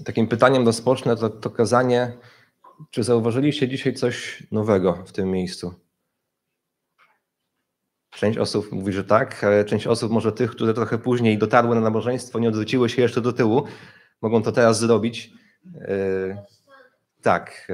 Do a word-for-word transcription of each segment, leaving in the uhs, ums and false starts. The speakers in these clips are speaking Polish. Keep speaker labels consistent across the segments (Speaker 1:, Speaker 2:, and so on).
Speaker 1: Takim pytaniem rozpocznę to, to kazanie, czy zauważyliście dzisiaj coś nowego w tym miejscu? Część osób mówi, że tak, ale część osób, może tych, które trochę później dotarły na nabożeństwo, nie odwróciły się jeszcze do tyłu, mogą to teraz zrobić. Yy, tak.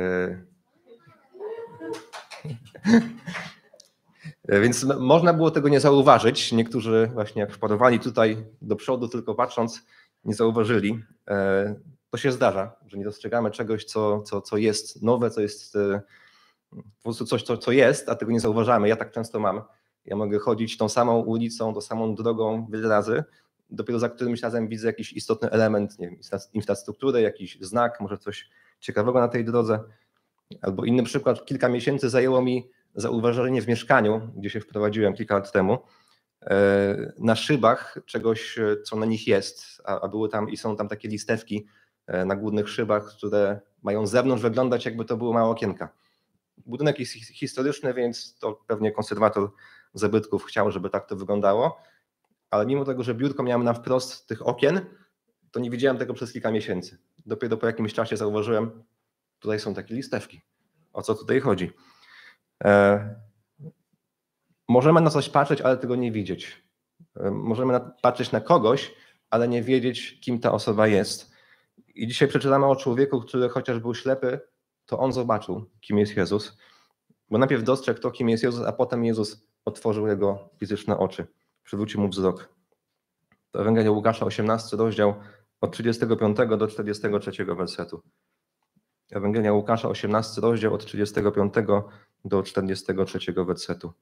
Speaker 1: Yy. Więc można było tego nie zauważyć. Niektórzy właśnie jak wpadowali tutaj do przodu, tylko patrząc, nie zauważyli. Yy, to się zdarza, że nie dostrzegamy czegoś, co, co, co jest nowe, co jest yy, po prostu coś, co, co jest, a tego nie zauważamy. Ja tak często mam. Ja mogę chodzić tą samą ulicą, tą samą drogą wiele razy. Dopiero za którymś razem widzę jakiś istotny element, nie wiem, infrastruktury, jakiś znak, może coś ciekawego na tej drodze. Albo inny przykład, kilka miesięcy zajęło mi zauważenie w mieszkaniu, gdzie się wprowadziłem kilka lat temu, na szybach czegoś, co na nich jest, a były tam i są tam takie listewki na górnych szybach, które mają z zewnątrz wyglądać, jakby to były małe okienka. Budynek jest historyczny, więc to pewnie konserwator zabytków chciał, żeby tak to wyglądało, ale mimo tego, że biurko miałem na wprost tych okien, to nie widziałem tego przez kilka miesięcy. Dopiero po jakimś czasie zauważyłem, tutaj są takie listewki. O co tutaj chodzi? E, możemy na coś patrzeć, ale tego nie widzieć. E, możemy na, patrzeć na kogoś, ale nie wiedzieć, kim ta osoba jest. I dzisiaj przeczytamy o człowieku, który chociaż był ślepy, to on zobaczył, kim jest Jezus. Bo najpierw dostrzegł to, kim jest Jezus, a potem Jezus otworzył jego fizyczne oczy. Przywrócił mu wzrok. To Ewangelia Łukasza, osiemnasty rozdział, od trzydziestego piątego do czterdziestego trzeciego wersetu. Ewangelia Łukasza, osiemnasty rozdział, od trzydziestego piątego do czterdziestego trzeciego wersetu.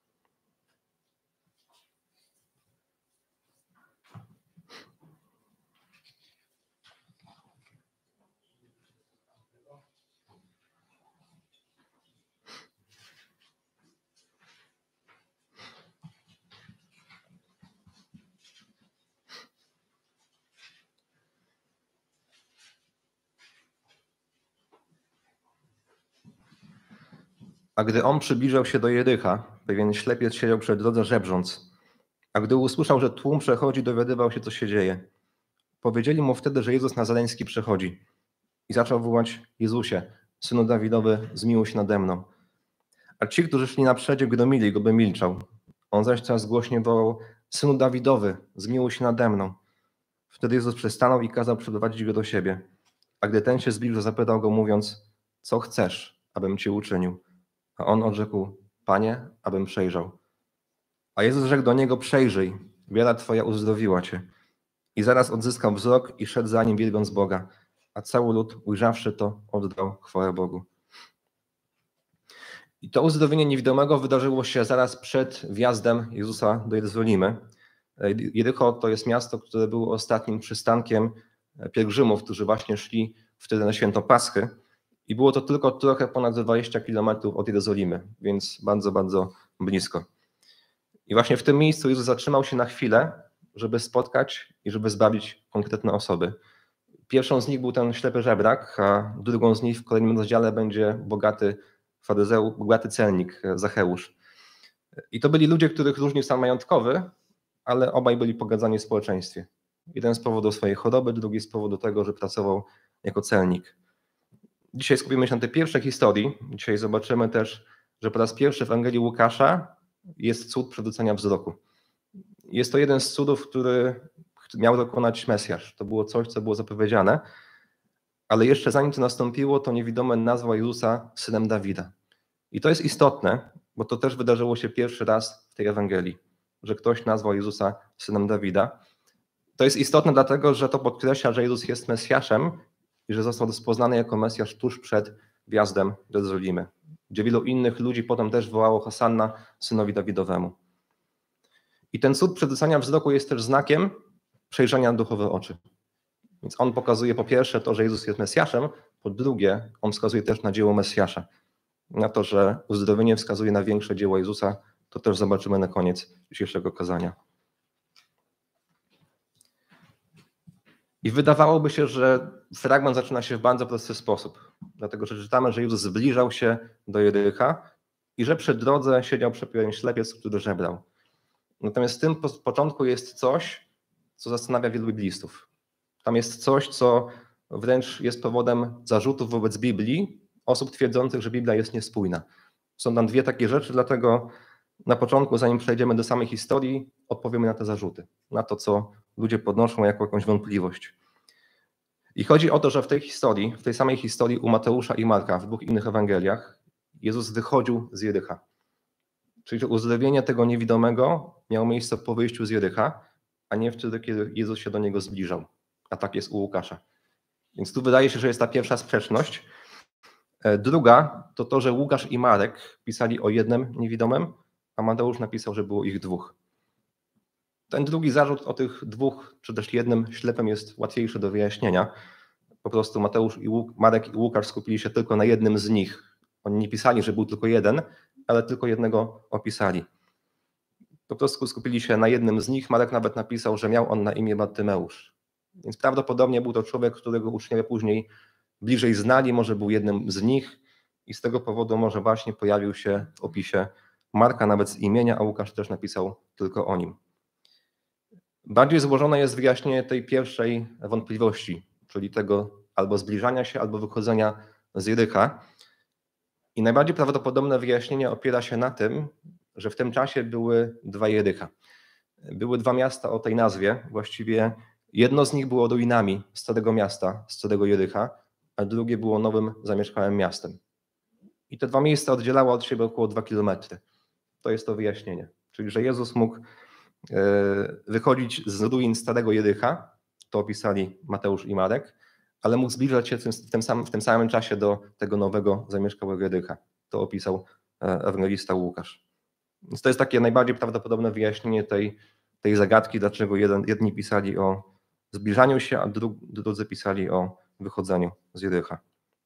Speaker 1: A gdy on przybliżał się do Jericha, pewien ślepiec siedział przy drodze żebrząc. A gdy usłyszał, że tłum przechodzi, dowiadywał się, co się dzieje. Powiedzieli mu wtedy, że Jezus Nazareński przechodzi. I zaczął wołać: Jezusie, Synu Dawidowy, zmiłuj się nade mną. A ci, którzy szli naprzedzie, gnomili go, by milczał. On zaś coraz głośniej wołał: Synu Dawidowy, zmiłuj się nade mną. Wtedy Jezus przystanął i kazał przyprowadzić go do siebie. A gdy ten się zbliżył, zapytał go, mówiąc: co chcesz, abym ci uczynił? A on odrzekł: Panie, abym przejrzał. A Jezus rzekł do niego: przejrzyj, wiara twoja uzdrowiła cię. I zaraz odzyskał wzrok i szedł za nim, wielbiąc Boga. A cały lud, ujrzawszy to, oddał chwałę Bogu. I to uzdrowienie niewidomego wydarzyło się zaraz przed wjazdem Jezusa do Jerozolimy. Jericho to jest miasto, które było ostatnim przystankiem pielgrzymów, którzy właśnie szli wtedy na święto Paschy. I było to tylko trochę ponad dwadzieścia kilometrów od Jerozolimy, więc bardzo, bardzo blisko. I właśnie w tym miejscu Jezus zatrzymał się na chwilę, żeby spotkać i żeby zbawić konkretne osoby. Pierwszą z nich był ten ślepy żebrak, a drugą z nich w kolejnym rozdziale będzie bogaty faryzeusz, bogaty celnik Zacheusz. I to byli ludzie, których różnił stan majątkowy, ale obaj byli pogadzani w społeczeństwie. Jeden z powodu swojej choroby, drugi z powodu tego, że pracował jako celnik. Dzisiaj skupimy się na tej pierwszej historii. Dzisiaj zobaczymy też, że po raz pierwszy w Ewangelii Łukasza jest cud przywrócenia wzroku. Jest to jeden z cudów, który miał dokonać Mesjasz. To było coś, co było zapowiedziane, ale jeszcze zanim to nastąpiło, to niewidomy nazwał Jezusa synem Dawida. I to jest istotne, bo to też wydarzyło się pierwszy raz w tej Ewangelii, że ktoś nazwał Jezusa synem Dawida. To jest istotne dlatego, że to podkreśla, że Jezus jest Mesjaszem i że został rozpoznany jako Mesjasz tuż przed wjazdem do Jerozolimy, gdzie wielu innych ludzi potem też wołało Hosanna synowi Dawidowemu. I ten cud przywrócenia wzroku jest też znakiem przejrzenia na duchowe oczy. Więc on pokazuje po pierwsze to, że Jezus jest Mesjaszem, po drugie on wskazuje też na dzieło Mesjasza. Na to, że uzdrowienie wskazuje na większe dzieło Jezusa, to też zobaczymy na koniec dzisiejszego kazania. I wydawałoby się, że fragment zaczyna się w bardzo prosty sposób, dlatego że czytamy, że Jezus zbliżał się do Jericha i że przy drodze siedział pewien ślepiec, który żebrał. Natomiast w tym początku jest coś, co zastanawia wielu biblistów. Tam jest coś, co wręcz jest powodem zarzutów wobec Biblii osób twierdzących, że Biblia jest niespójna. Są tam dwie takie rzeczy, dlatego na początku, zanim przejdziemy do samej historii, odpowiemy na te zarzuty, na to, co ludzie podnoszą jako jakąś wątpliwość. I chodzi o to, że w tej historii, w tej samej historii u Mateusza i Marka, w dwóch innych Ewangeliach, Jezus wychodził z Jericha. Czyli że uzdrowienie tego niewidomego miało miejsce po wyjściu z Jericha, a nie wtedy, kiedy Jezus się do niego zbliżał. A tak jest u Łukasza. Więc tu wydaje się, że jest ta pierwsza sprzeczność. Druga to to, że Łukasz i Marek pisali o jednym niewidomym, a Mateusz napisał, że było ich dwóch. Ten drugi zarzut o tych dwóch, czy też jednym ślepym jest łatwiejszy do wyjaśnienia. Po prostu Mateusz i Łuk- Marek i Łukasz skupili się tylko na jednym z nich. Oni nie pisali, że był tylko jeden, ale tylko jednego opisali. Po prostu skupili się na jednym z nich. Marek nawet napisał, że miał on na imię Bartymeusz. Więc prawdopodobnie był to człowiek, którego uczniowie później bliżej znali, może był jednym z nich i z tego powodu może właśnie pojawił się w opisie Marka nawet z imienia, a Łukasz też napisał tylko o nim. Bardziej złożone jest wyjaśnienie tej pierwszej wątpliwości, czyli tego albo zbliżania się, albo wychodzenia z Jericha. I najbardziej prawdopodobne wyjaśnienie opiera się na tym, że w tym czasie były dwa Jericha. Były dwa miasta o tej nazwie, właściwie jedno z nich było ruinami starego miasta, starego Jericha, a drugie było nowym, zamieszkałym miastem. I te dwa miejsca oddzielały od siebie około dwa kilometry. To jest to wyjaśnienie. Czyli, że Jezus mógł wychodzić z ruin starego Jericha, to opisali Mateusz i Marek, ale mógł zbliżać się w tym, w tym, samym, w tym samym czasie do tego nowego, zamieszkałego Jericha. To opisał ewangelista Łukasz. Więc to jest takie najbardziej prawdopodobne wyjaśnienie tej, tej zagadki, dlaczego jeden, jedni pisali o zbliżaniu się, a dru, drudzy pisali o wychodzeniu z Jericha.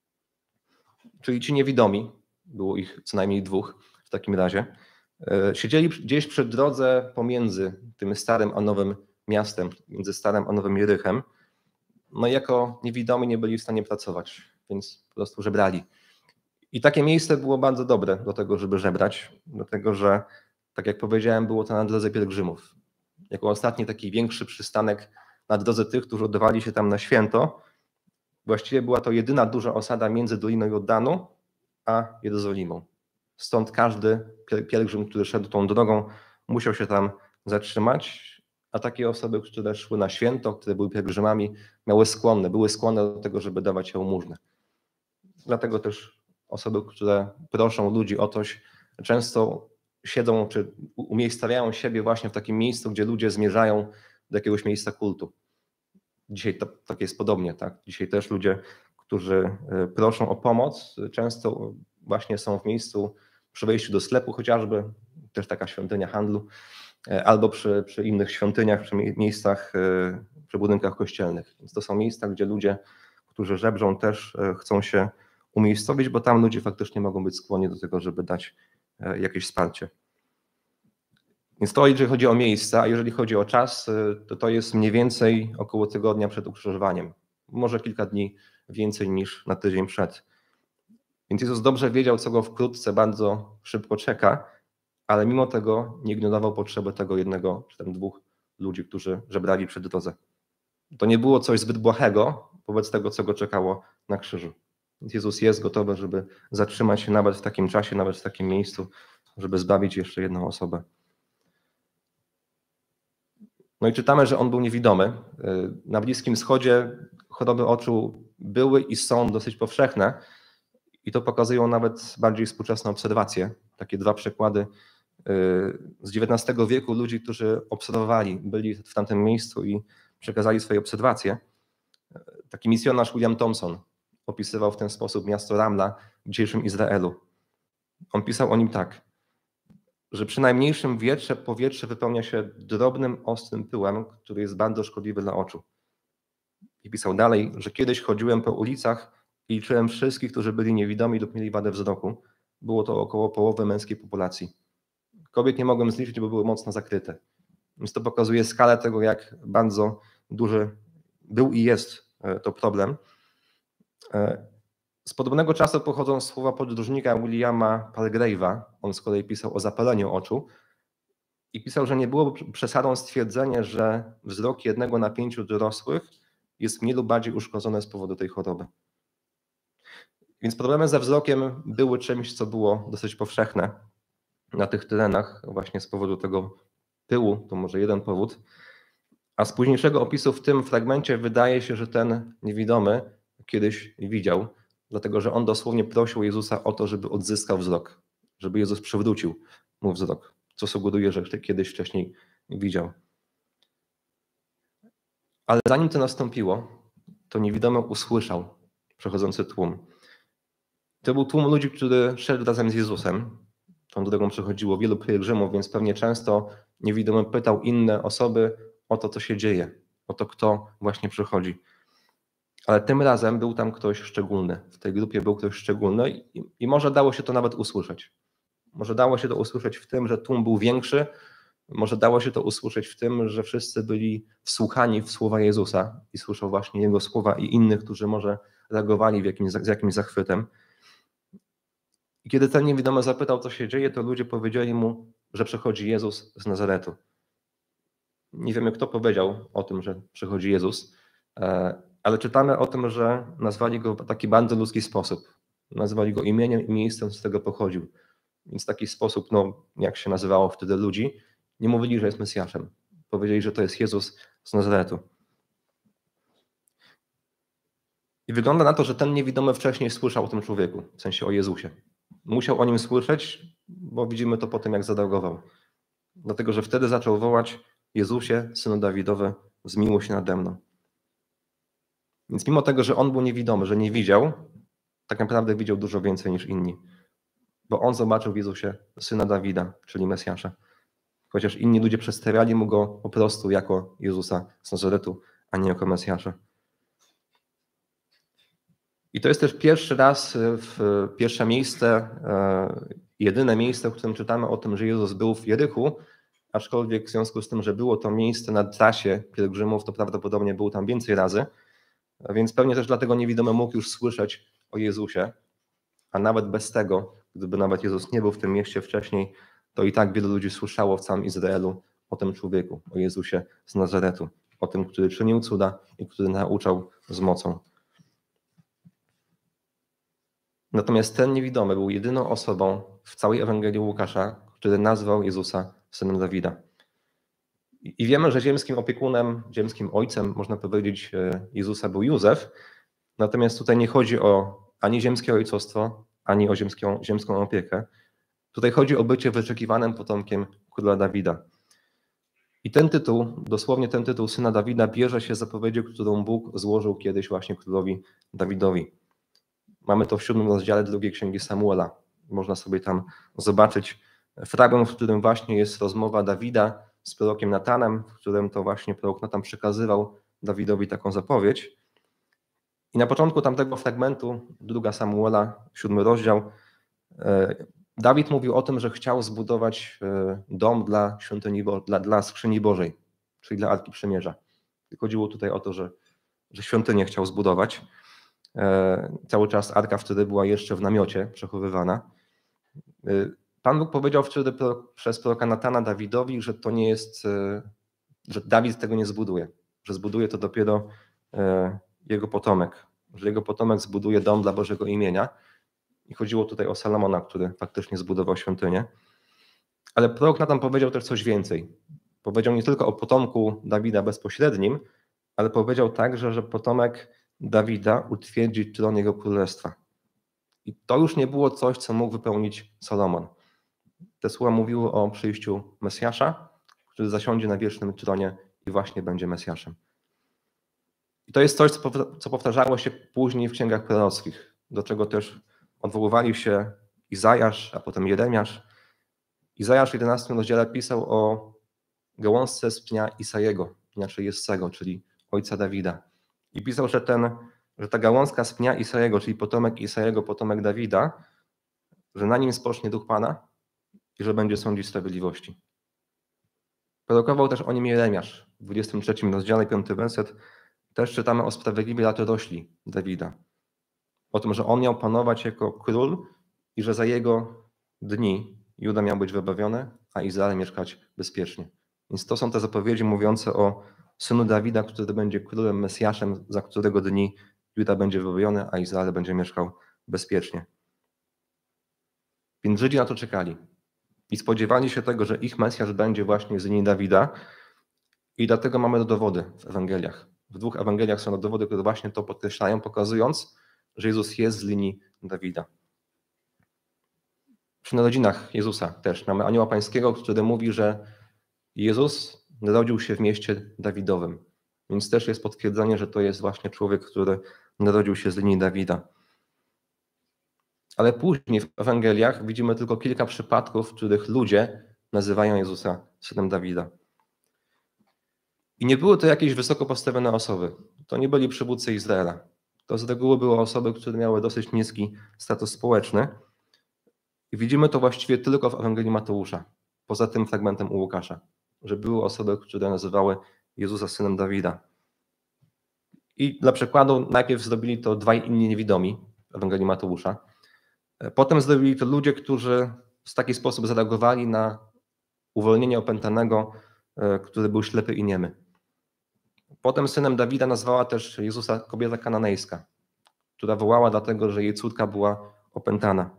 Speaker 1: Czyli ci niewidomi, było ich co najmniej dwóch w takim razie, siedzieli gdzieś przy drodze pomiędzy tym starym a nowym miastem, między starym a nowym Jerychem. No i jako niewidomi nie byli w stanie pracować, więc po prostu żebrali. I takie miejsce było bardzo dobre do tego, żeby żebrać, dlatego że, tak jak powiedziałem, było to na drodze pielgrzymów. Jako ostatni taki większy przystanek na drodze tych, którzy oddawali się tam na święto, właściwie była to jedyna duża osada między Doliną Jordanu a Jerozolimą. Stąd każdy pielgrzym, który szedł tą drogą, musiał się tam zatrzymać, a takie osoby, które szły na święto, które były pielgrzymami, miały skłonne, były skłonne do tego, żeby dawać jałmużnę. Dlatego też osoby, które proszą ludzi o coś, często siedzą czy umiejscawiają siebie właśnie w takim miejscu, gdzie ludzie zmierzają do jakiegoś miejsca kultu. Dzisiaj to, tak jest podobnie, tak? Dzisiaj też ludzie, którzy proszą o pomoc, często właśnie są w miejscu przy wejściu do sklepu chociażby, też taka świątynia handlu, albo przy, przy innych świątyniach, przy miejscach, przy budynkach kościelnych. Więc to są miejsca, gdzie ludzie, którzy żebrzą, też chcą się umiejscowić, bo tam ludzie faktycznie mogą być skłonni do tego, żeby dać jakieś wsparcie. Więc to jeżeli chodzi o miejsca, a jeżeli chodzi o czas, to to jest mniej więcej około tygodnia przed ukrzyżowaniem. Może kilka dni więcej niż na tydzień przed. Więc Jezus dobrze wiedział, co go wkrótce bardzo szybko czeka, ale mimo tego nie ignorował potrzeby tego jednego czy tam dwóch ludzi, którzy żebrali przy drodze. To nie było coś zbyt błahego wobec tego, co go czekało na krzyżu. Więc Jezus jest gotowy, żeby zatrzymać się nawet w takim czasie, nawet w takim miejscu, żeby zbawić jeszcze jedną osobę. No i czytamy, że on był niewidomy. Na Bliskim Wschodzie choroby oczu były i są dosyć powszechne i to pokazują nawet bardziej współczesne obserwacje. Takie dwa przykłady z dziewiętnastego wieku ludzi, którzy obserwowali, byli w tamtym miejscu i przekazali swoje obserwacje. Taki misjonarz William Thompson opisywał w ten sposób miasto Ramla w dzisiejszym Izraelu. On pisał o nim tak, że przy najmniejszym wietrze powietrze wypełnia się drobnym, ostrym pyłem, który jest bardzo szkodliwy dla oczu. I pisał dalej, że kiedyś chodziłem po ulicach i liczyłem wszystkich, którzy byli niewidomi lub mieli wadę wzroku. Było to około połowy męskiej populacji. Kobiet nie mogłem zliczyć, bo były mocno zakryte. Więc to pokazuje skalę tego, jak bardzo duży był i jest to problem. Z podobnego czasu pochodzą słowa podróżnika Williama Palgrave'a. On z kolei pisał o zapaleniu oczu i pisał, że nie było przesadą stwierdzenie, że wzrok jednego na pięciu dorosłych jest mniej lub bardziej uszkodzone z powodu tej choroby. Więc problemy ze wzrokiem były czymś, co było dosyć powszechne na tych terenach właśnie z powodu tego pyłu, to może jeden powód. A z późniejszego opisu w tym fragmencie wydaje się, że ten niewidomy kiedyś widział, dlatego że on dosłownie prosił Jezusa o to, żeby odzyskał wzrok, żeby Jezus przywrócił mu wzrok, co sugeruje, że kiedyś wcześniej widział. Ale zanim to nastąpiło, to niewidomy usłyszał przechodzący tłum. To był tłum ludzi, który szedł razem z Jezusem. Tą drogą przechodziło wielu pielgrzymów, więc pewnie często niewidomy pytał inne osoby o to, co się dzieje, o to, kto właśnie przychodzi. Ale tym razem był tam ktoś szczególny. W tej grupie był ktoś szczególny i, i może dało się to nawet usłyszeć. Może dało się to usłyszeć w tym, że tłum był większy, może dało się to usłyszeć w tym, że wszyscy byli wsłuchani w słowa Jezusa i słyszał właśnie Jego słowa i innych, którzy może reagowali w jakimś, z jakimś zachwytem. I kiedy ten niewidomy zapytał, co się dzieje, to ludzie powiedzieli mu, że przychodzi Jezus z Nazaretu. Nie wiemy, kto powiedział o tym, że przychodzi Jezus, ale czytamy o tym, że nazwali go w taki bardzo ludzki sposób. Nazwali go imieniem i miejscem, z którego pochodził. Więc w taki sposób, no, jak się nazywało wtedy ludzi, nie mówili, że jest Mesjaszem. Powiedzieli, że to jest Jezus z Nazaretu. I wygląda na to, że ten niewidomy wcześniej słyszał o tym człowieku, w sensie o Jezusie. Musiał o nim słyszeć, bo widzimy to po tym, jak zareagował. Dlatego, że wtedy zaczął wołać: Jezusie, Synu Dawidowy, zmiłuj się nade mną. Więc mimo tego, że on był niewidomy, że nie widział, tak naprawdę widział dużo więcej niż inni. Bo on zobaczył w Jezusie Syna Dawida, czyli Mesjasza. Chociaż inni ludzie przedstawiali mu go po prostu jako Jezusa z Nazaretu, a nie jako Mesjasza. I to jest też pierwszy raz, w pierwsze miejsce, jedyne miejsce, w którym czytamy o tym, że Jezus był w Jerichu, aczkolwiek w związku z tym, że było to miejsce na trasie pielgrzymów, to prawdopodobnie był tam więcej razy, więc pewnie też dlatego niewidomy mógł już słyszeć o Jezusie, a nawet bez tego, gdyby nawet Jezus nie był w tym mieście wcześniej, to i tak wielu ludzi słyszało w całym Izraelu o tym człowieku, o Jezusie z Nazaretu, o tym, który czynił cuda i który nauczał z mocą. Natomiast ten niewidomy był jedyną osobą w całej Ewangelii Łukasza, który nazwał Jezusa Synem Dawida. I wiemy, że ziemskim opiekunem, ziemskim ojcem, można powiedzieć, Jezusa był Józef, natomiast tutaj nie chodzi o ani ziemskie ojcostwo, ani o ziemską, ziemską opiekę. Tutaj chodzi o bycie wyczekiwanym potomkiem króla Dawida. I ten tytuł, dosłownie ten tytuł Syna Dawida, bierze się z zapowiedzi, którą Bóg złożył kiedyś właśnie królowi Dawidowi. Mamy to w siódmym rozdziale drugiej księgi Samuela. Można sobie tam zobaczyć fragment, w którym właśnie jest rozmowa Dawida z prorokiem Natanem, w którym to właśnie prorok Natan przekazywał Dawidowi taką zapowiedź. I na początku tamtego fragmentu, druga Samuela, siódmy rozdział, Dawid mówił o tym, że chciał zbudować dom dla świątyni, dla, dla skrzyni Bożej, czyli dla Arki Przymierza. Chodziło tutaj o to, że, że świątynię chciał zbudować. Cały czas Arka wtedy była jeszcze w namiocie przechowywana. Pan Bóg powiedział wtedy przez proroka Natana Dawidowi, że to nie jest, że Dawid tego nie zbuduje, że zbuduje to dopiero jego potomek, że jego potomek zbuduje dom dla Bożego imienia. I chodziło tutaj o Salomona, który faktycznie zbudował świątynię. Ale prorok Natan powiedział też coś więcej. Powiedział nie tylko o potomku Dawida bezpośrednim, ale powiedział także, że potomek Dawida utwierdzi tron jego królestwa. I to już nie było coś, co mógł wypełnić Salomon. Te słowa mówiły o przyjściu Mesjasza, który zasiądzie na wiecznym tronie i właśnie będzie Mesjaszem. I to jest coś, co powtarzało się później w księgach prorockich, do czego też odwoływali się Izajasz, a potem Jeremiasz. Izajasz w jedenastym rozdziale pisał o gałązce z pnia Isajego, inaczej Jessego, czyli ojca Dawida. I pisał, że, ten, że ta gałązka z pnia Isajego, czyli potomek Isajego, potomek Dawida, że na nim spocznie duch Pana i że będzie sądzić sprawiedliwości. Prorokował też o nim Jeremiasz. W dwudziestym trzecim rozdziale, piąty werset, też czytamy o sprawiedliwej latorośli Dawida. O tym, że on miał panować jako król i że za jego dni Juda miał być wybawiony, a Izrael mieszkać bezpiecznie. Więc to są te zapowiedzi mówiące o synu Dawida, który będzie królem, Mesjaszem, za którego dni Juda będzie wybawiony, a Izrael będzie mieszkał bezpiecznie. Więc Żydzi na to czekali i spodziewali się tego, że ich Mesjasz będzie właśnie z linii Dawida i dlatego mamy dowody w Ewangeliach. W dwóch Ewangeliach są dowody, które właśnie to podkreślają, pokazując, że Jezus jest z linii Dawida. Przy narodzinach Jezusa też mamy anioła pańskiego, który mówi, że Jezus narodził się w mieście Dawidowym. Więc też jest potwierdzenie, że to jest właśnie człowiek, który narodził się z linii Dawida. Ale później w Ewangeliach widzimy tylko kilka przypadków, w których ludzie nazywają Jezusa synem Dawida. I nie były to jakieś wysoko postawione osoby. To nie byli przywódcy Izraela. To z reguły były osoby, które miały dosyć niski status społeczny. I widzimy to właściwie tylko w Ewangelii Mateusza, poza tym fragmentem u Łukasza, że były osoby, które nazywały Jezusa synem Dawida. I dla przykładu najpierw zrobili to dwaj inni niewidomi w Ewangelii Mateusza. Potem zrobili to ludzie, którzy w taki sposób zareagowali na uwolnienie opętanego, który był ślepy i niemy. Potem synem Dawida nazwała też Jezusa kobieta kananejska, która wołała dlatego, że jej córka była opętana.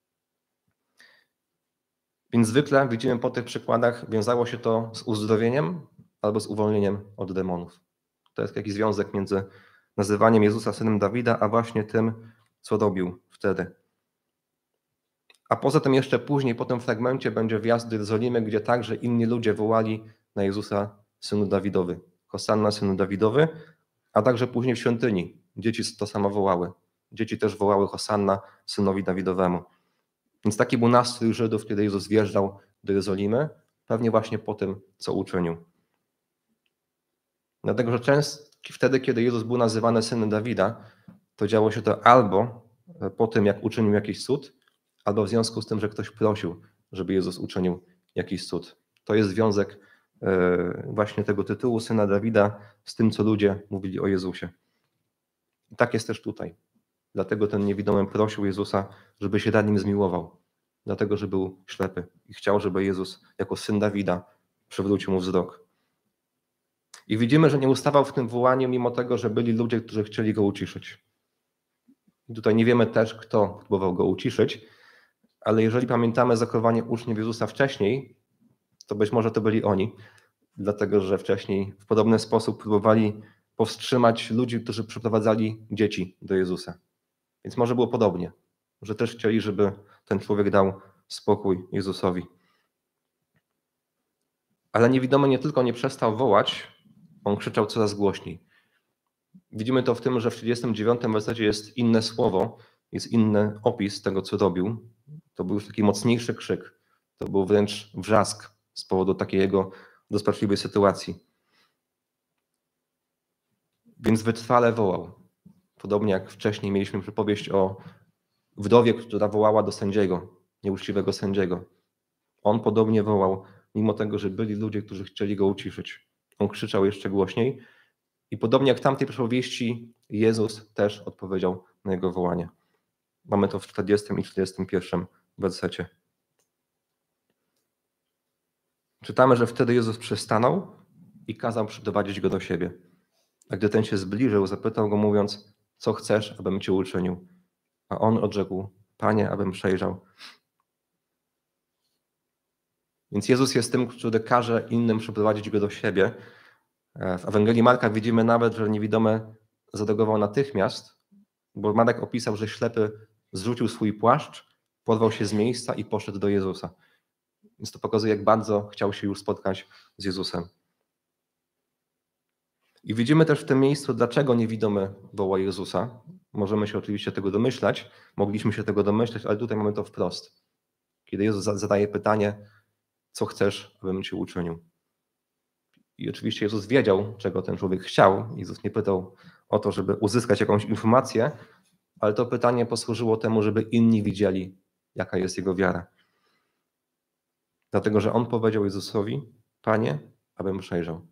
Speaker 1: Więc zwykle widzimy po tych przykładach, wiązało się to z uzdrowieniem albo z uwolnieniem od demonów. To jest jakiś związek między nazywaniem Jezusa synem Dawida, a właśnie tym, co robił wtedy. A poza tym jeszcze później, po tym fragmencie, będzie wjazd do Jerozolimy, gdzie także inni ludzie wołali na Jezusa synu Dawidowy. Hosanna synu Dawidowy, a także później w świątyni. Dzieci to samo wołały. Dzieci też wołały Hosanna synowi Dawidowemu. Więc taki był nastrój Żydów, kiedy Jezus wjeżdżał do Jerozolimy, pewnie właśnie po tym, co uczynił. Dlatego, że często wtedy, kiedy Jezus był nazywany synem Dawida, to działo się to albo po tym, jak uczynił jakiś cud, albo w związku z tym, że ktoś prosił, żeby Jezus uczynił jakiś cud. To jest związek właśnie tego tytułu syna Dawida z tym, co ludzie mówili o Jezusie. I tak jest też tutaj. Dlatego ten niewidomy prosił Jezusa, żeby się nad nim zmiłował. Dlatego, że był ślepy i chciał, żeby Jezus jako syn Dawida przywrócił mu wzrok. I widzimy, że nie ustawał w tym wołaniu, mimo tego, że byli ludzie, którzy chcieli go uciszyć. I tutaj nie wiemy też, kto próbował go uciszyć, ale jeżeli pamiętamy zachowanie uczniów Jezusa wcześniej, to być może to byli oni, dlatego że wcześniej w podobny sposób próbowali powstrzymać ludzi, którzy przyprowadzali dzieci do Jezusa. Więc może było podobnie, że też chcieli, żeby ten człowiek dał spokój Jezusowi. Ale niewidomy nie tylko nie przestał wołać, on krzyczał coraz głośniej. Widzimy to w tym, że w trzydziestym dziewiątym wersecie jest inne słowo, jest inny opis tego, co robił. To był już taki mocniejszy krzyk. To był wręcz wrzask z powodu takiej jego rozpaczliwej sytuacji. Więc wytrwale wołał. Podobnie jak wcześniej mieliśmy przypowieść o wdowie, która wołała do sędziego, nieuczciwego sędziego. On podobnie wołał, mimo tego, że byli ludzie, którzy chcieli go uciszyć. On krzyczał jeszcze głośniej i podobnie jak w tamtej przypowieści, Jezus też odpowiedział na jego wołanie. Mamy to w czterdziestym i czterdziestym pierwszym wersecie. Czytamy, że wtedy Jezus przystanął i kazał przyprowadzić go do siebie. A gdy ten się zbliżył, zapytał go mówiąc, co chcesz, abym ci uczynił? A on odrzekł, Panie, abym przejrzał. Więc Jezus jest tym, który każe innym przyprowadzić go do siebie. W Ewangelii Marka widzimy nawet, że niewidomy zareagował natychmiast, bo Marek opisał, że ślepy zrzucił swój płaszcz, porwał się z miejsca i poszedł do Jezusa. Więc to pokazuje, jak bardzo chciał się już spotkać z Jezusem. I widzimy też w tym miejscu, dlaczego niewidomy woła Jezusa. Możemy się oczywiście tego domyślać, mogliśmy się tego domyśleć, ale tutaj mamy to wprost. Kiedy Jezus zadaje pytanie, co chcesz, abym ci uczynił? I oczywiście Jezus wiedział, czego ten człowiek chciał. Jezus nie pytał o to, żeby uzyskać jakąś informację, ale to pytanie posłużyło temu, żeby inni widzieli, jaka jest jego wiara. Dlatego, że on powiedział Jezusowi, Panie, abym przejrzał.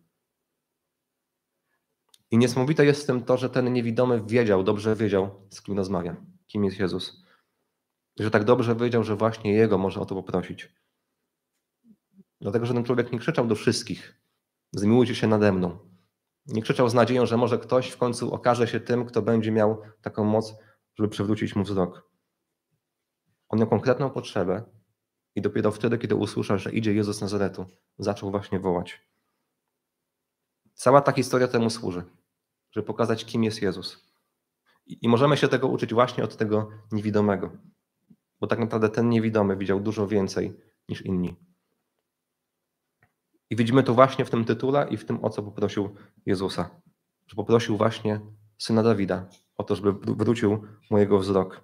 Speaker 1: I niesamowite jest w tym to, że ten niewidomy wiedział, dobrze wiedział, z kim rozmawia, kim jest Jezus. Że tak dobrze wiedział, że właśnie Jego może o to poprosić. Dlatego, że ten człowiek nie krzyczał do wszystkich, zmiłujcie się nade mną. Nie krzyczał z nadzieją, że może ktoś w końcu okaże się tym, kto będzie miał taką moc, żeby przywrócić mu wzrok. On miał konkretną potrzebę i dopiero wtedy, kiedy usłyszał, że idzie Jezus z Nazaretu, zaczął właśnie wołać. Cała ta historia temu służy, żeby pokazać, kim jest Jezus. I możemy się tego uczyć właśnie od tego niewidomego, bo tak naprawdę ten niewidomy widział dużo więcej niż inni. I widzimy to właśnie w tym tytule i w tym, o co poprosił Jezusa. Że poprosił właśnie Syna Dawida o to, żeby wrócił mu jego wzrok.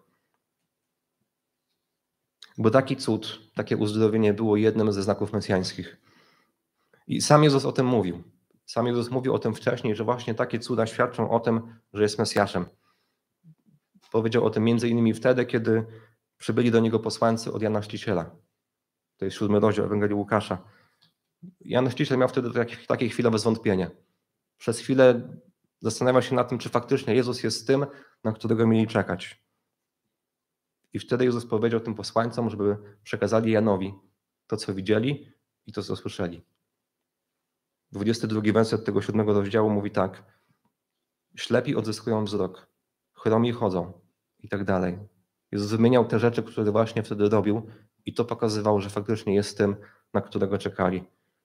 Speaker 1: Bo taki cud, takie uzdrowienie było jednym ze znaków mesjańskich. I sam Jezus o tym mówił. Sam Jezus mówił o tym wcześniej, że właśnie takie cuda świadczą o tym, że jest Mesjaszem. Powiedział o tym między innymi wtedy, kiedy przybyli do niego posłańcy od Jana Chrzciciela. To jest siódmy rozdział Ewangelii Łukasza. Jan Chrzciciel miał wtedy takie, takie chwilowe zwątpienie. Przez chwilę zastanawiał się nad tym, czy faktycznie Jezus jest tym, na którego mieli czekać. I wtedy Jezus powiedział tym posłańcom, żeby przekazali Janowi to, co widzieli i to, co słyszeli. dwudziesty drugi werset tego siódmego rozdziału mówi tak. Ślepi odzyskują wzrok, chromi chodzą i tak dalej. Jezus wymieniał te rzeczy, które właśnie wtedy robił i to pokazywało, że faktycznie jest tym, na którego czekali.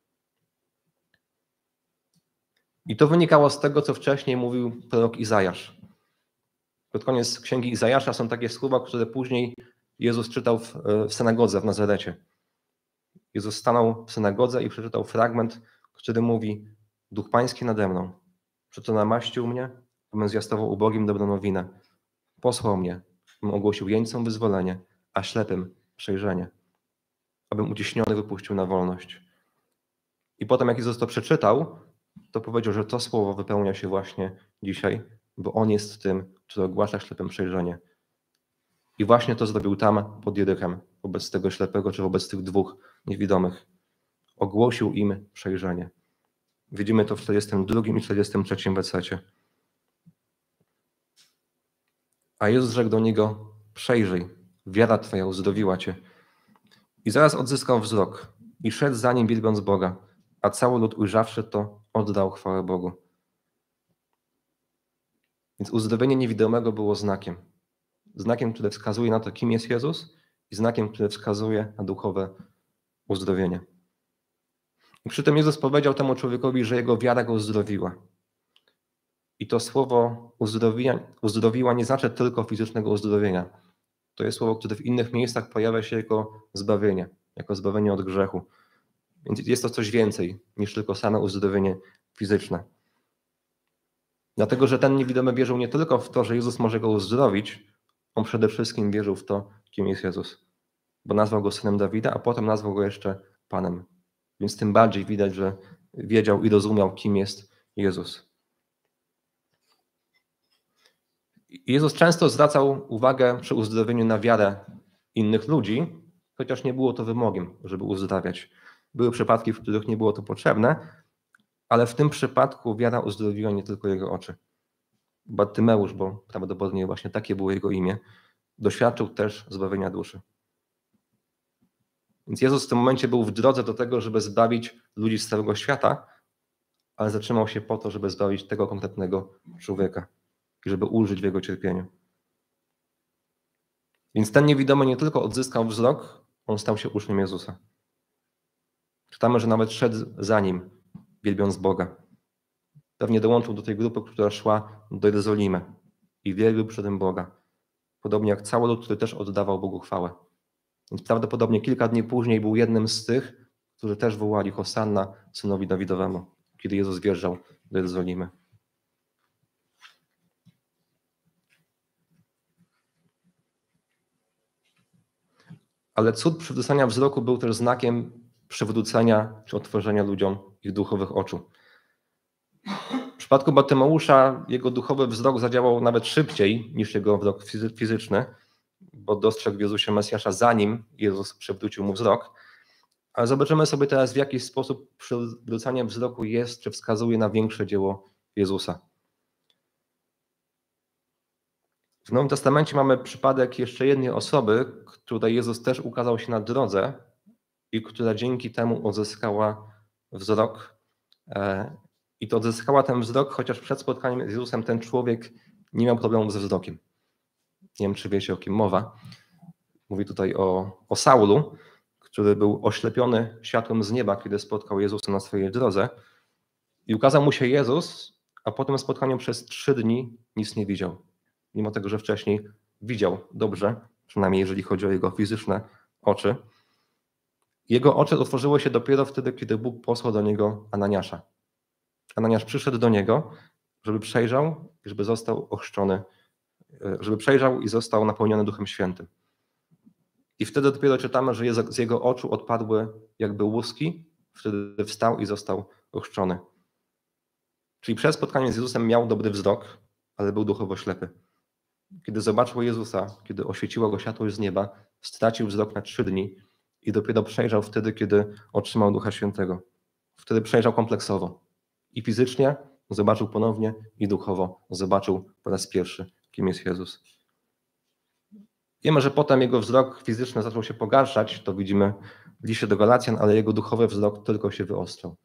Speaker 1: I to wynikało z tego, co wcześniej mówił prorok Izajasz. Pod koniec księgi Izajasza są takie słowa, które później Jezus czytał w, w synagodze w Nazarecie. Jezus stanął w synagodze i przeczytał fragment, który mówi: Duch Pański nade mną, przeto namaścił mnie, abym zwiastował ubogim dobrą nowinę. Posłał mnie, abym ogłosił jeńcom wyzwolenie, a ślepym przejrzenie, abym uciśniony wypuścił na wolność. I potem, jak Jezus to przeczytał, to powiedział, że to słowo wypełnia się właśnie dzisiaj, bo On jest tym, który ogłasza ślepym przejrzenie. I właśnie to zrobił tam pod Jerychem, wobec tego ślepego, czy wobec tych dwóch niewidomych. Ogłosił im przejrzenie. Widzimy to w czterdziestym drugim i czterdziestym trzecim wersecie. A Jezus rzekł do niego: przejrzyj, wiara twoja uzdrowiła cię. I zaraz odzyskał wzrok i szedł za nim, wielbiąc Boga, a cały lud, ujrzawszy to, oddał chwałę Bogu. Więc uzdrowienie niewidomego było znakiem. Znakiem, który wskazuje na to, kim jest Jezus, i znakiem, który wskazuje na duchowe uzdrowienie. I przy tym Jezus powiedział temu człowiekowi, że jego wiara go uzdrowiła. I to słowo uzdrowiła, uzdrowiła nie znaczy tylko fizycznego uzdrowienia. To jest słowo, które w innych miejscach pojawia się jako zbawienie, jako zbawienie od grzechu. Więc jest to coś więcej niż tylko same uzdrowienie fizyczne. Dlatego, że ten niewidomy wierzył nie tylko w to, że Jezus może go uzdrowić, on przede wszystkim wierzył w to, kim jest Jezus. Bo nazwał go synem Dawida, a potem nazwał go jeszcze Panem. Więc tym bardziej widać, że wiedział i rozumiał, kim jest Jezus. Jezus często zwracał uwagę przy uzdrowieniu na wiarę innych ludzi, chociaż nie było to wymogiem, żeby uzdrawiać. Były przypadki, w których nie było to potrzebne, ale w tym przypadku wiara uzdrowiła nie tylko jego oczy. Bartymeusz, bo prawdopodobnie właśnie takie było jego imię, doświadczył też zbawienia duszy. Więc Jezus w tym momencie był w drodze do tego, żeby zbawić ludzi z całego świata, ale zatrzymał się po to, żeby zbawić tego konkretnego człowieka i żeby ulżyć w jego cierpieniu. Więc ten niewidomy nie tylko odzyskał wzrok, on stał się uczniem Jezusa. Czytamy, że nawet szedł za nim, wielbiąc Boga. Pewnie dołączył do tej grupy, która szła do Jerozolimy i wielbił przy tym Boga. Podobnie jak cały lud, który też oddawał Bogu chwałę. Więc prawdopodobnie kilka dni później był jednym z tych, którzy też wołali Hosanna synowi Dawidowemu, kiedy Jezus wjeżdżał do Jerozolimy. Ale cud przywrócenia wzroku był też znakiem przywrócenia czy otworzenia ludziom ich duchowych oczu. W przypadku Bartymeusza jego duchowy wzrok zadziałał nawet szybciej niż jego wzrok fizyczny, bo dostrzegł w Jezusie Mesjasza, zanim Jezus przywrócił mu wzrok. Ale zobaczymy sobie teraz, w jaki sposób przywrócenie wzroku jest, czy wskazuje na większe dzieło Jezusa. W Nowym Testamencie mamy przypadek jeszcze jednej osoby, której Jezus też ukazał się na drodze i która dzięki temu uzyskała wzrok. I I to odzyskała ten wzrok, chociaż przed spotkaniem z Jezusem ten człowiek nie miał problemu ze wzrokiem. Nie wiem, czy wiecie, o kim mowa. Mówi tutaj o, o Saulu, który był oślepiony światłem z nieba, kiedy spotkał Jezusa na swojej drodze. I ukazał mu się Jezus, a po tym spotkaniu przez trzy dni nic nie widział. Mimo tego, że wcześniej widział dobrze, przynajmniej jeżeli chodzi o jego fizyczne oczy. Jego oczy otworzyły się dopiero wtedy, kiedy Bóg posłał do niego Ananiasza. Ananiasz przyszedł do niego, żeby przejrzał, żeby został ochrzczony, żeby przejrzał i został napełniony Duchem Świętym. I wtedy dopiero czytamy, że z jego oczu odpadły jakby łuski, wtedy wstał i został ochrzczony. Czyli przed spotkaniem z Jezusem miał dobry wzrok, ale był duchowo ślepy. Kiedy zobaczył Jezusa, kiedy oświeciło go światłość z nieba, stracił wzrok na trzy dni i dopiero przejrzał wtedy, kiedy otrzymał Ducha Świętego. Wtedy przejrzał kompleksowo. I fizycznie zobaczył ponownie, i duchowo zobaczył po raz pierwszy, kim jest Jezus. Wiemy, że potem jego wzrok fizyczny zaczął się pogarszać, to widzimy w liście do Galacjan, ale jego duchowy wzrok tylko się wyostrzał.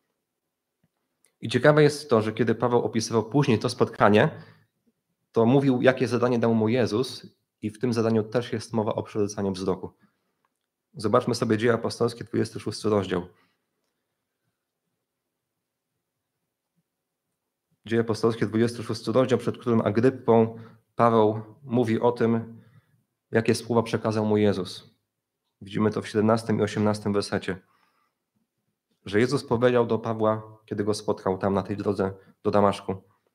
Speaker 1: I ciekawe jest to, że kiedy Paweł opisywał później to spotkanie, to mówił, jakie zadanie dał mu Jezus, i w tym zadaniu też jest mowa o przywracaniu wzroku. Zobaczmy sobie Dzieje Apostolskie, dwudziesty szósty rozdział. Dzieje Apostolskie, dwudziesty szósty rozdział, przed którym Agryppą Paweł mówi o tym, jakie słowa przekazał mu Jezus. Widzimy to w siedemnastym i osiemnastym wersecie. Że Jezus powiedział do Pawła, kiedy go spotkał tam na tej drodze do Damaszku,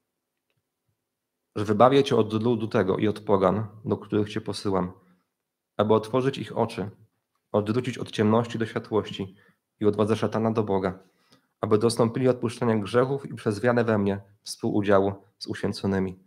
Speaker 1: że wybawię cię od ludu tego i od pogan, do których cię posyłam, aby otworzyć ich oczy, odwrócić od ciemności do światłości i od władzy szatana do Boga, aby dostąpili odpuszczenia grzechów i przez wiarę we mnie współudziału z uświęconymi.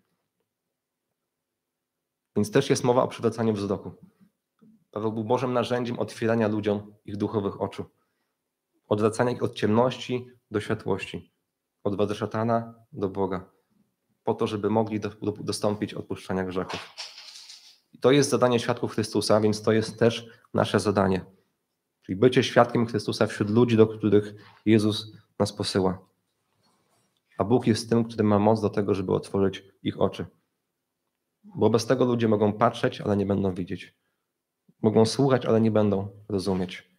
Speaker 1: Więc też jest mowa o przywracaniu wzroku. Paweł był Bożym narzędziem otwierania ludziom ich duchowych oczu. Odwracania ich od ciemności do światłości. Od władzy szatana do Boga. Po to, żeby mogli do, do, dostąpić odpuszczenia grzechów. I to jest zadanie świadków Chrystusa, więc to jest też nasze zadanie. Czyli bycie świadkiem Chrystusa wśród ludzi, do których Jezus nas posyła. A Bóg jest tym, który ma moc do tego, żeby otworzyć ich oczy. Bo bez tego ludzie mogą patrzeć, ale nie będą widzieć. Mogą słuchać, ale nie będą rozumieć.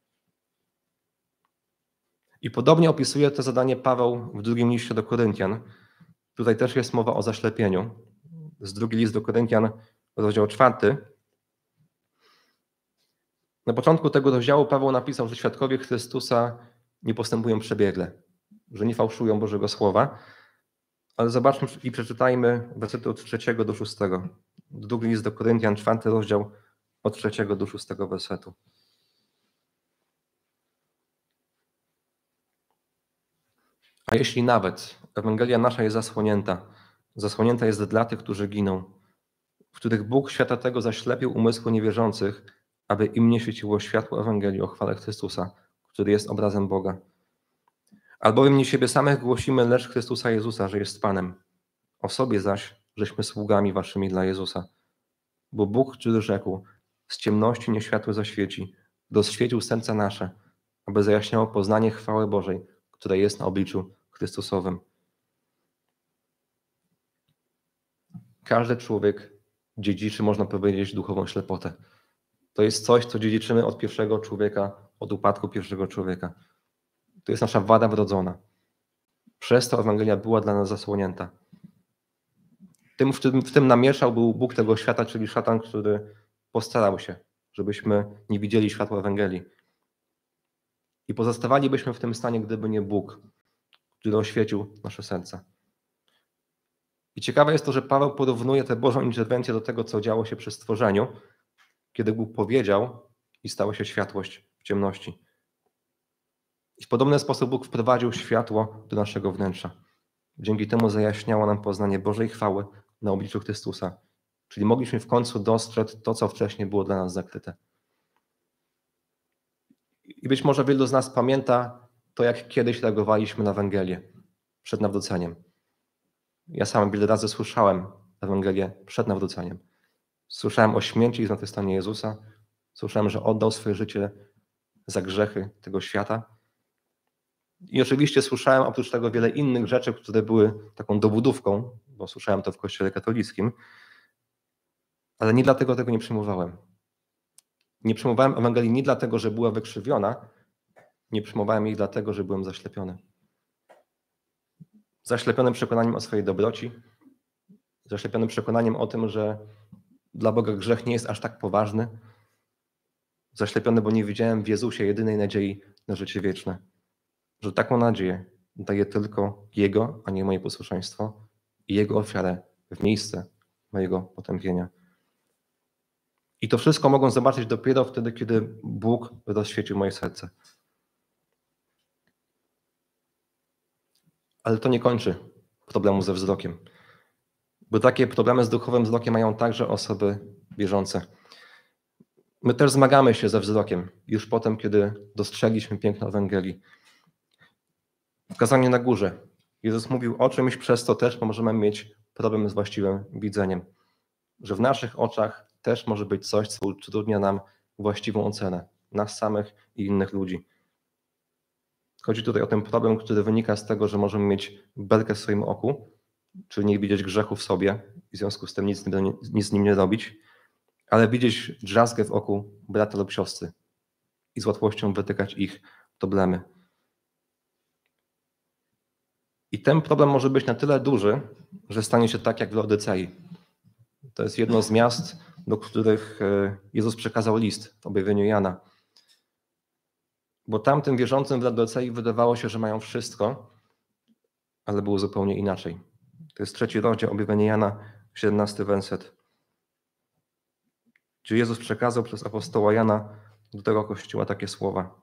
Speaker 1: I podobnie opisuje to zadanie Paweł w drugim liście do Koryntian. Tutaj też jest mowa o zaślepieniu. Z drugi list do Koryntian, rozdział czwarty. Na początku tego rozdziału Paweł napisał, że świadkowie Chrystusa nie postępują przebiegle, że nie fałszują Bożego Słowa. Ale zobaczmy i przeczytajmy wersety od trzeciego do szóstego. Drugi list do Koryntian, czwarty rozdział, od trzeciego do szóstego wersetu. A jeśli nawet Ewangelia nasza jest zasłonięta, zasłonięta jest dla tych, którzy giną, w których Bóg świata tego zaślepił umysły niewierzących, aby im nie świeciło światło Ewangelii o chwale Chrystusa, który jest obrazem Boga. Albowiem nie siebie samych głosimy, lecz Chrystusa Jezusa, że jest Panem. O sobie zaś, żeśmy sługami waszymi dla Jezusa. Bo Bóg, który rzekł, z ciemności niech światło zaświeci, rozświecił serca nasze, aby zajaśniało poznanie chwały Bożej, która jest na obliczu Chrystusowym. Każdy człowiek dziedziczy, można powiedzieć, duchową ślepotę. To jest coś, co dziedziczymy od pierwszego człowieka, od upadku pierwszego człowieka. To jest nasza wada wrodzona. Przez to Ewangelia była dla nas zasłonięta. Tym, w, tym, w tym namieszał był Bóg tego świata, czyli szatan, który postarał się, żebyśmy nie widzieli światła Ewangelii. I pozostawalibyśmy w tym stanie, gdyby nie Bóg, który oświecił nasze serca. I ciekawe jest to, że Paweł porównuje tę Bożą interwencję do tego, co działo się przy stworzeniu, kiedy Bóg powiedział i stała się światłość w ciemności. I w podobny sposób Bóg wprowadził światło do naszego wnętrza. Dzięki temu zajaśniało nam poznanie Bożej chwały na obliczu Chrystusa. Czyli mogliśmy w końcu dostrzec to, co wcześniej było dla nas zakryte. I być może wielu z nas pamięta to, jak kiedyś reagowaliśmy na Ewangelię przed nawróceniem. Ja sam wiele razy słyszałem Ewangelię przed nawróceniem. Słyszałem o śmierci i zmartwychwstaniu Jezusa. Słyszałem, że oddał swoje życie za grzechy tego świata. I oczywiście słyszałem oprócz tego wiele innych rzeczy, które były taką dobudówką, bo słyszałem to w kościele katolickim, ale nie dlatego tego nie przyjmowałem. Nie przyjmowałem Ewangelii nie dlatego, że była wykrzywiona, nie przyjmowałem jej dlatego, że byłem zaślepiony. Zaślepiony przekonaniem o swojej dobroci, zaślepiony przekonaniem o tym, że dla Boga grzech nie jest aż tak poważny, zaślepiony, bo nie widziałem w Jezusie jedynej nadziei na życie wieczne. Że taką nadzieję daje tylko Jego, a nie moje posłuszeństwo i Jego ofiarę w miejsce mojego potępienia. I to wszystko mogą zobaczyć dopiero wtedy, kiedy Bóg rozświecił moje serce. Ale to nie kończy problemu ze wzrokiem. Bo takie problemy z duchowym wzrokiem mają także osoby wierzące. My też zmagamy się ze wzrokiem już potem, kiedy dostrzegliśmy piękno Ewangelii. W kazaniu na górze Jezus mówił o czymś, przez to też możemy mieć problem z właściwym widzeniem. Że w naszych oczach też może być coś, co utrudnia nam właściwą ocenę nas samych i innych ludzi. Chodzi tutaj o ten problem, który wynika z tego, że możemy mieć belkę w swoim oku, czyli nie widzieć grzechu w sobie i w związku z tym nic, nic z nim nie robić, ale widzieć drzazgę w oku brata lub siostry i z łatwością wytykać ich problemy. I ten problem może być na tyle duży, że stanie się tak jak w Laodycei. To jest jedno z miast, do których Jezus przekazał list w objawieniu Jana. Bo tamtym wierzącym w Laodycei wydawało się, że mają wszystko, ale było zupełnie inaczej. To jest trzeci rozdział objawienia Jana, siedemnasty werset, gdzie Jezus przekazał przez apostoła Jana do tego kościoła takie słowa.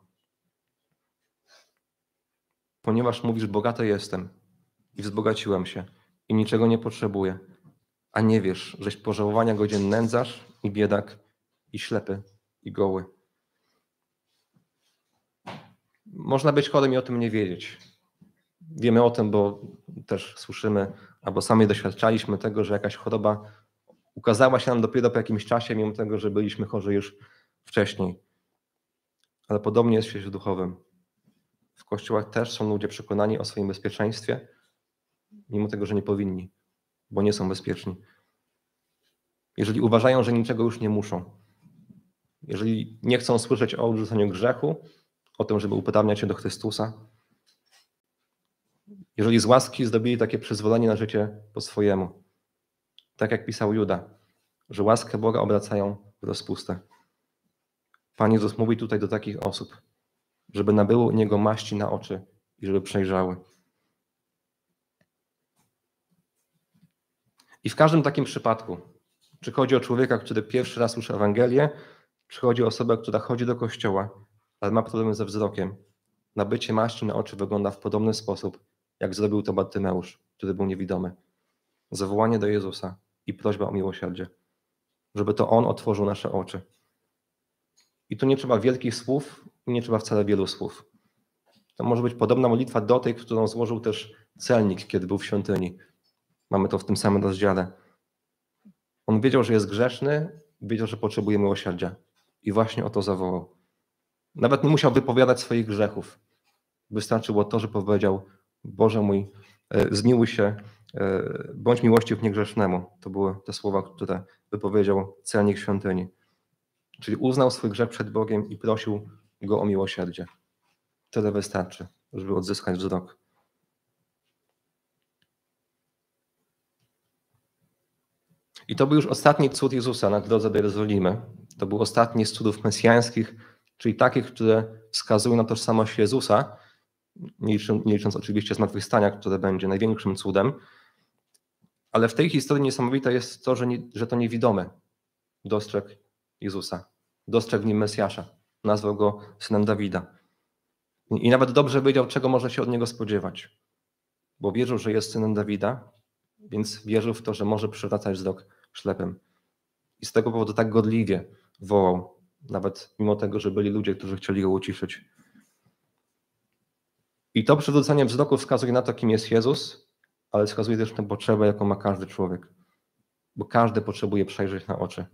Speaker 1: Ponieważ mówisz, bogaty jestem i wzbogaciłem się i niczego nie potrzebuję, a nie wiesz, żeś pożałowania godzien nędzarz i biedak i ślepy i goły. Można być chorym i o tym nie wiedzieć. Wiemy o tym, bo też słyszymy, albo sami doświadczaliśmy tego, że jakaś choroba ukazała się nam dopiero po jakimś czasie, mimo tego, że byliśmy chorzy już wcześniej. Ale podobnie jest w świecie duchowym. W kościołach też są ludzie przekonani o swoim bezpieczeństwie, mimo tego, że nie powinni, bo nie są bezpieczni. Jeżeli uważają, że niczego już nie muszą, jeżeli nie chcą słyszeć o odrzuceniu grzechu, o tym, żeby upodabniać się do Chrystusa, jeżeli z łaski zdobyli takie przyzwolenie na życie po swojemu, tak jak pisał Juda, że łaskę Boga obracają w rozpustę. Pan Jezus mówi tutaj do takich osób, żeby nabyło u Niego maści na oczy i żeby przejrzały. I w każdym takim przypadku, czy chodzi o człowieka, który pierwszy raz słyszy Ewangelię, czy chodzi o osobę, która chodzi do kościoła, ale ma problemy ze wzrokiem, nabycie maści na oczy wygląda w podobny sposób, jak zrobił to Bartymeusz, który był niewidomy. Zawołanie do Jezusa i prośba o miłosierdzie, żeby to On otworzył nasze oczy. I tu nie trzeba wielkich słów i nie trzeba wcale wielu słów. To może być podobna modlitwa do tej, którą złożył też celnik, kiedy był w świątyni. Mamy to w tym samym rozdziale. On wiedział, że jest grzeszny, wiedział, że potrzebuje miłosierdzia. I właśnie o to zawołał. Nawet nie musiał wypowiadać swoich grzechów. Wystarczyło to, że powiedział: Boże mój, zmiłuj się, bądź miłościw niegrzesznemu. To były te słowa, które wypowiedział celnik świątyni. Czyli uznał swój grzech przed Bogiem i prosił Go o miłosierdzie. Tyle wystarczy, żeby odzyskać wzrok. I to był już ostatni cud Jezusa na drodze do Jerozolimy. To był ostatni z cudów mesjańskich, czyli takich, które wskazują na tożsamość Jezusa, nie licząc, nie licząc oczywiście zmartwychwstania, które będzie największym cudem. Ale w tej historii niesamowite jest to, że, nie, że to niewidomy dostrzegł Jezusa. Dostrzegł w nim Mesjasza. Nazwał go synem Dawida. I nawet dobrze wiedział, czego może się od niego spodziewać. Bo wierzył, że jest synem Dawida, więc wierzył w to, że może przywracać wzrok ślepym. I z tego powodu tak gorliwie wołał, nawet mimo tego, że byli ludzie, którzy chcieli go uciszyć. I to przywrócenie wzroku wskazuje na to, kim jest Jezus, ale wskazuje też na potrzebę, jaką ma każdy człowiek. Bo każdy potrzebuje przejrzeć na oczy.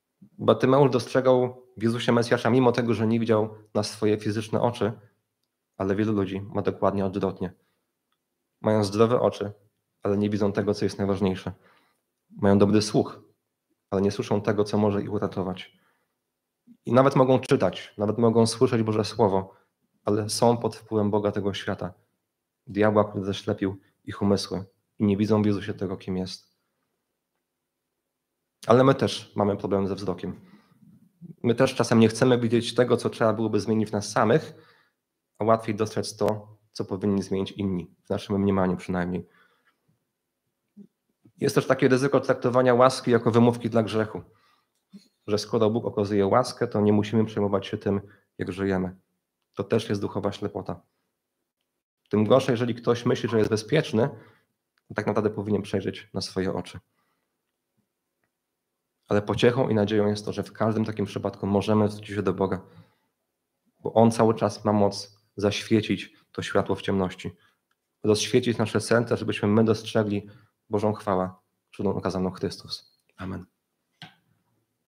Speaker 1: Bartymeusz dostrzegał w Jezusie Mesjasza, mimo tego, że nie widział na swoje fizyczne oczy, ale wielu ludzi ma dokładnie odwrotnie. Mają zdrowe oczy, ale nie widzą tego, co jest najważniejsze. Mają dobry słuch, ale nie słyszą tego, co może ich uratować. I nawet mogą czytać, nawet mogą słyszeć Boże Słowo, ale są pod wpływem Boga tego świata. Diabła, który zaślepił ich umysły i nie widzą w Jezusie tego, kim jest. Ale my też mamy problem ze wzrokiem. My też czasem nie chcemy widzieć tego, co trzeba byłoby zmienić w nas samych, a łatwiej dostrzec to, co powinni zmienić inni, w naszym mniemaniu przynajmniej. Jest też takie ryzyko traktowania łaski jako wymówki dla grzechu, że skoro Bóg okazuje łaskę, to nie musimy przejmować się tym, jak żyjemy. To też jest duchowa ślepota. Tym gorsze, jeżeli ktoś myśli, że jest bezpieczny, to tak naprawdę powinien przejrzeć na swoje oczy. Ale pociechą i nadzieją jest to, że w każdym takim przypadku możemy zwrócić się do Boga, bo On cały czas ma moc zaświecić to światło w ciemności, rozświecić nasze serca, żebyśmy my dostrzegli Bożą chwałę, którą okazał nam Chrystus. Amen.